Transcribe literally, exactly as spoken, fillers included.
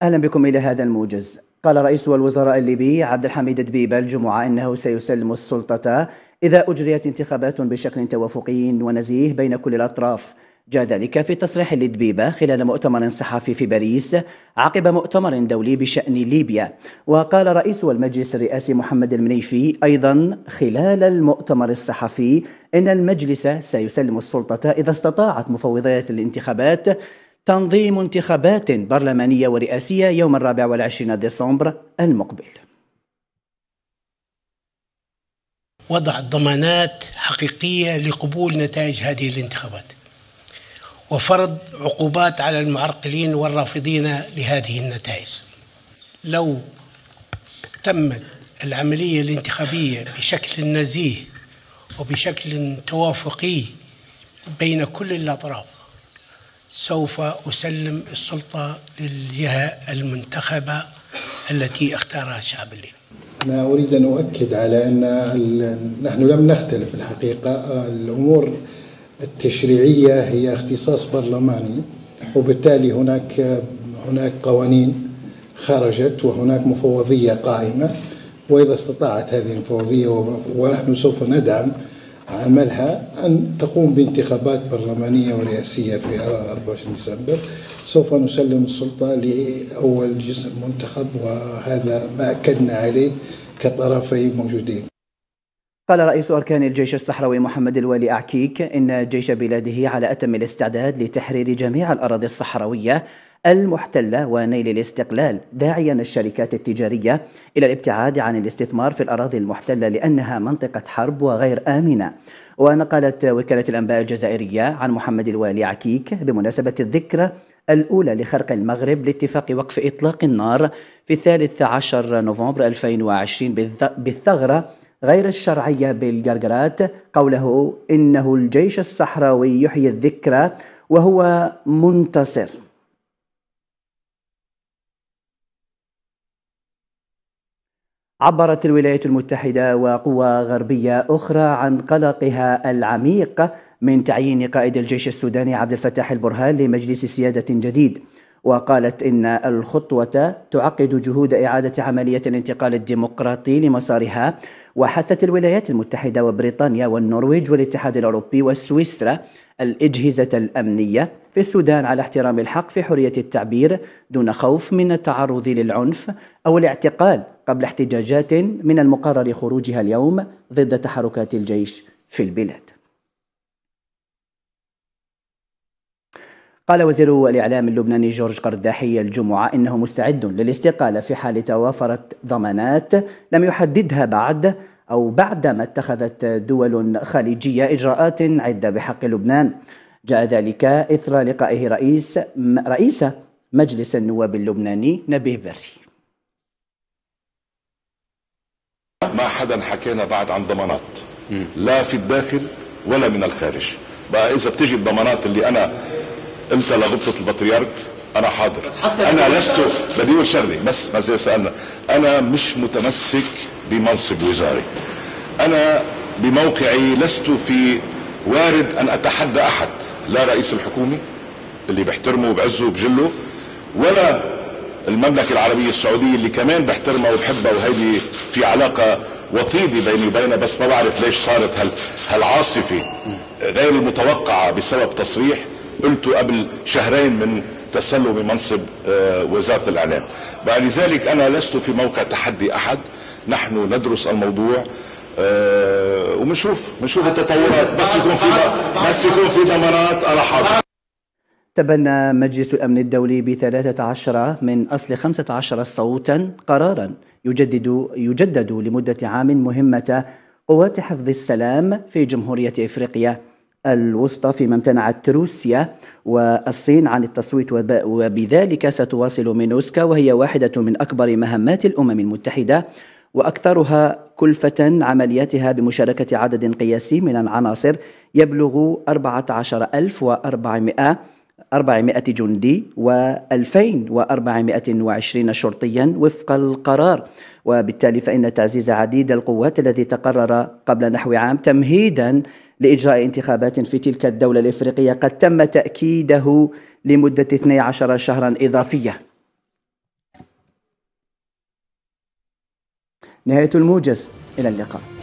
أهلا بكم إلى هذا الموجز. قال رئيس الوزراء الليبي عبد الحميد دبيبة الجمعة إنه سيسلم السلطة إذا أجريت انتخابات بشكل توافقي ونزيه بين كل الأطراف. جاء ذلك في تصريح لدبيبة خلال مؤتمر صحفي في باريس عقب مؤتمر دولي بشأن ليبيا. وقال رئيس المجلس الرئاسي محمد المنيفي أيضا خلال المؤتمر الصحفي إن المجلس سيسلم السلطة إذا استطاعت مفوضية الانتخابات تنظيم انتخابات برلمانية ورئاسية يوم الرابع والعشرين ديسمبر المقبل. وضع ضمانات حقيقية لقبول نتائج هذه الانتخابات، وفرض عقوبات على المعرقلين والرافضين لهذه النتائج. لو تمت العملية الانتخابية بشكل نزيه وبشكل توافقي بين كل الأطراف سوف أسلم السلطة للجهة المنتخبة التي اختارها الشعب الليبي. أنا أريد أن أؤكد على أن نحن لم نختلف الحقيقة. الأمور التشريعية هي اختصاص برلماني، وبالتالي هناك هناك قوانين خرجت وهناك مفوضية قائمة، وإذا استطاعت هذه المفوضية ونحن سوف ندعم عملها أن تقوم بانتخابات برلمانية ورئاسية في أربعة وعشرين ديسمبر، سوف نسلم السلطة لأول جسم منتخب، وهذا ما أكدنا عليه كطرفين موجودين. قال رئيس أركان الجيش الصحراوي محمد الوالي أعكيك إن جيش بلاده على أتم الاستعداد لتحرير جميع الأراضي الصحراوية المحتلة ونيل الاستقلال، داعيا الشركات التجارية إلى الابتعاد عن الاستثمار في الأراضي المحتلة لأنها منطقة حرب وغير آمنة. ونقلت وكالة الأنباء الجزائرية عن محمد الوالي عكيك بمناسبة الذكرى الأولى لخرق المغرب لاتفاق وقف إطلاق النار في الثالث عشر نوفمبر ألفين وعشرين بالثغرة غير الشرعية بالقرقرات قوله إنه الجيش الصحراوي يحيي الذكرى وهو منتصر. عبرت الولايات المتحدة وقوى غربية أخرى عن قلقها العميق من تعيين قائد الجيش السوداني عبد الفتاح البرهان لمجلس سيادة جديد، وقالت إن الخطوة تعقد جهود إعادة عملية الانتقال الديمقراطي لمسارها. وحثت الولايات المتحدة وبريطانيا والنرويج والاتحاد الأوروبي وسويسرا الأجهزة الأمنية في السودان على احترام الحق في حرية التعبير دون خوف من التعرض للعنف أو الاعتقال قبل احتجاجات من المقرر خروجها اليوم ضد تحركات الجيش في البلاد. قال وزير الإعلام اللبناني جورج قرداحي الجمعة إنه مستعد للاستقالة في حال توافرت ضمانات لم يحددها بعد أو بعدما اتخذت دول خليجية إجراءات عدة بحق لبنان. جاء ذلك إثر لقائه رئيس رئيس مجلس النواب اللبناني نبيه بري. ما حدا حكينا بعد عن ضمانات لا في الداخل ولا من الخارج. بقى إذا بتجي الضمانات اللي أنا قلت لغبطة البطريرك أنا حاضر. أنا لست بدي أقول شغلة بس ما زي سألنا، أنا مش متمسك بمنصب وزاري. أنا بموقعي لست في وارد أن أتحدى أحد، لا رئيس الحكومة اللي بحترمه وبعزه وبجله، ولا المملكة العربية السعودية اللي كمان بحترمها وبحبها، وهيدي في علاقة وطيدة بيني وبينها، بس ما بعرف ليش صارت هال هالعاصفة غير المتوقعة بسبب تصريح قلته قبل شهرين من تسلم منصب وزارة الإعلام. لذلك أنا لست في موقع تحدي أحد، نحن ندرس الموضوع ومنشوف منشوف التطورات، بس يكون في بس يكون في ضمانات أنا حاضر. تبنى مجلس الأمن الدولي بثلاثة عشر من أصل خمسة عشر صوتا قرارا يجدد يجدد لمدة عام مهمة قوات حفظ السلام في جمهورية إفريقيا الوسطى، فيما امتنعت روسيا والصين عن التصويت، وبذلك ستواصل مينوسكا وهي واحدة من أكبر مهمات الأمم المتحدة وأكثرها كلفة عملياتها بمشاركة عدد قياسي من العناصر يبلغ أربعة عشر ألف وأربعمائة جندي وألفين وأربعمائة وعشرين شرطيا وفق القرار. وبالتالي فإن تعزيز عديد القوات الذي تقرر قبل نحو عام تمهيدا لإجراء انتخابات في تلك الدولة الإفريقية قد تم تأكيده لمدة اثنتي عشرة شهرا إضافية. نهاية الموجز، إلى اللقاء.